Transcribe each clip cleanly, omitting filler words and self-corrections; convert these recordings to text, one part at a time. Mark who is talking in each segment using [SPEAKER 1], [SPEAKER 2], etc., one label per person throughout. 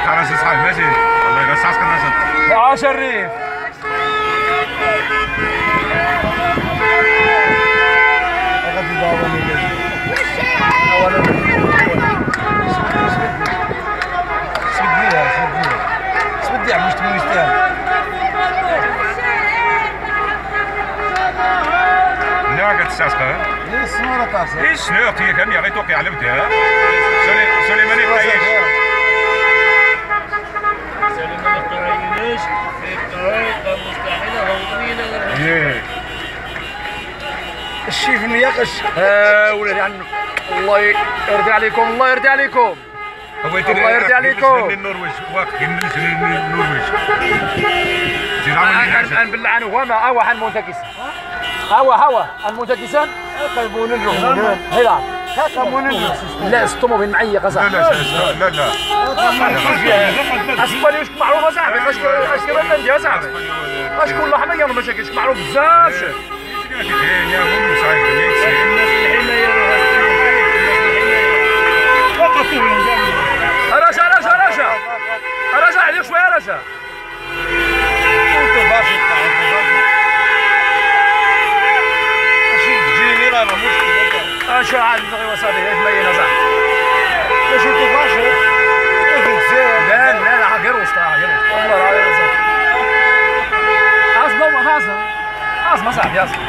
[SPEAKER 1] خلاص اصحاب ماشي والله الا ساعه كنا
[SPEAKER 2] شريف غادي بابا سبدي عم يشتموني يستاهل
[SPEAKER 1] لا كتساسقه
[SPEAKER 2] ليه السنوره طاسه
[SPEAKER 1] ايش شنو هي كان غير توقع على بدها سليماني قايش
[SPEAKER 3] سليماني قايش في طريقه مستحيله هوبينا
[SPEAKER 2] الشيف المياقش ولادي عنك الله يرضي عليكم الله يرضي عليكم الله يرضي عليكم
[SPEAKER 1] النرويج واقف النرويج
[SPEAKER 2] نبلع عنه هو حن منتكس هوا المنتكسان قلبون نروح هلا لا استموا بين معيق صح
[SPEAKER 1] لا
[SPEAKER 2] اسبانيا واش معروفه صاحبي اش كمان ندير صاحبي اش كل لحظه يلا مشاكل معروف بزاف رجع عليك شويه رجع تجيني راه مشكل اش عاد غير وصافي مبينه صح باش تفاشل لا غير وسط والله غير وسط اصبر صاحبي اصبر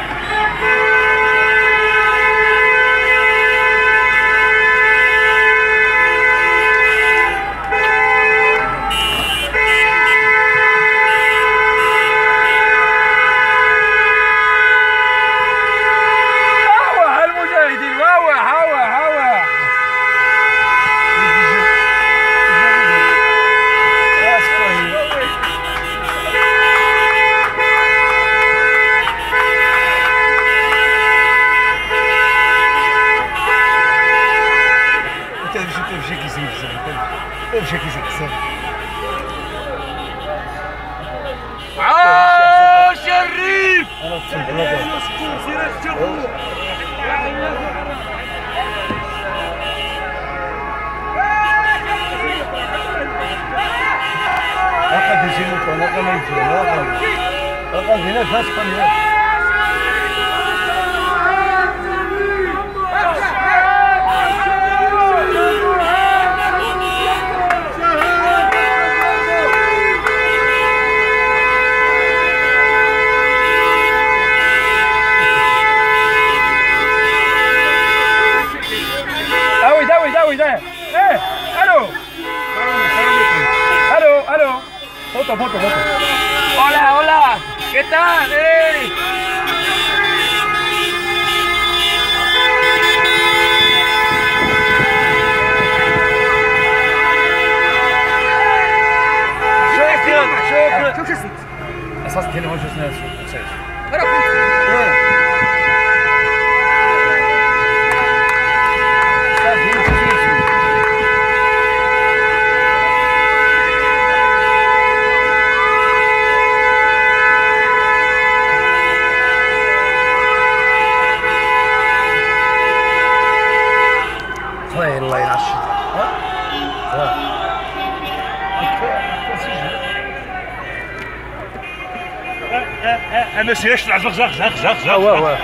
[SPEAKER 2] شريف لقد جينا لقد هنا فاسقا ده ايه الو foto hola ¿qué tal? شكرا شو اسمك؟ اساس هنا ما شفنا الله ينعش
[SPEAKER 1] انا سيرش العزق زغ
[SPEAKER 2] هو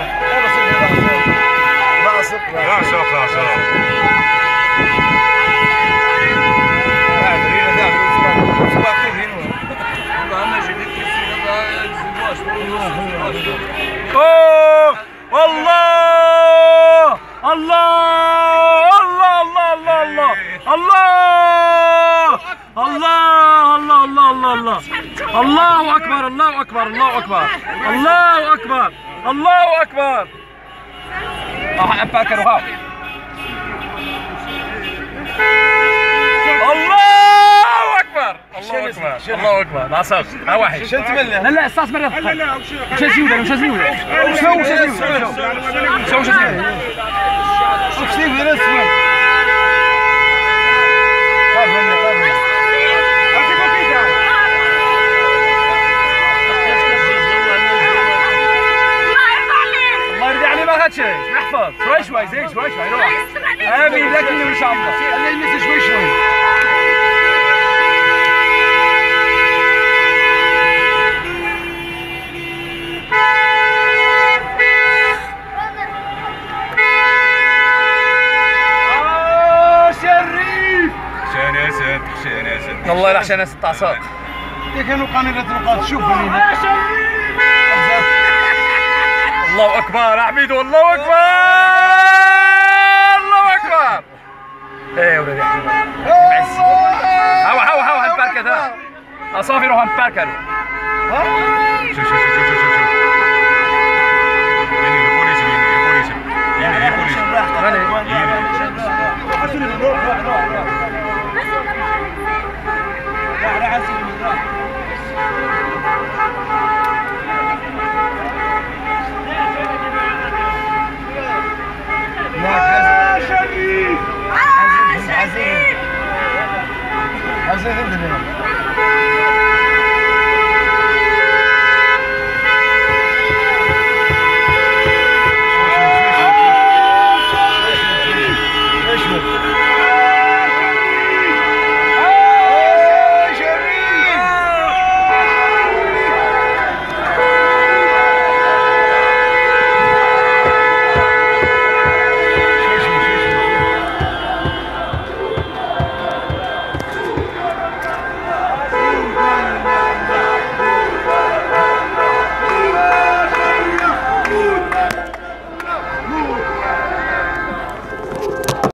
[SPEAKER 2] الله أكبر الله أكبر الله أكبر الله أكبر الله أكبر أباكر وهاو الله أكبر الله أكبر الله أكبر لا صار لا واحد شنت مله لا استاذ مريض لا مش زيوده مش زيوده شو احفظ شوي زين شوي روح امين لكن ان شاء الله خلي المسج شوي والله لا عشان 6 عصاق.
[SPEAKER 4] كانوا قانونات النقاط شوف هنا.
[SPEAKER 1] الله اكبر حميدو، الله اكبر الله اكبر.
[SPEAKER 2] ايه يا ولدي هوا هنبركد ها. اصافي روح نبركدوا.
[SPEAKER 1] شوف